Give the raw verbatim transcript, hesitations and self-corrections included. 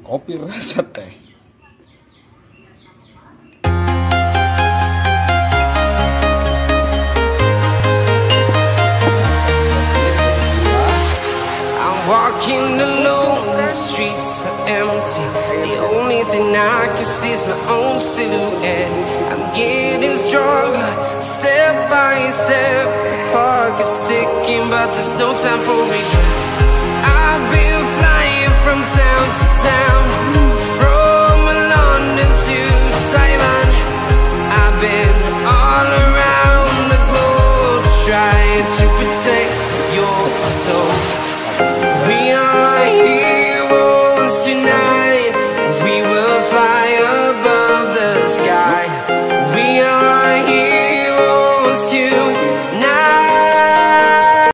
Kopi rasa teh. Walking alone, the streets are empty. The only thing I can see is my own silhouette. I'm getting stronger, step by step. The clock is ticking, but there's no time for regrets. I've been flying from town to town, from London to Taiwan. I've been all around the globe, trying to protect your soul. We are here.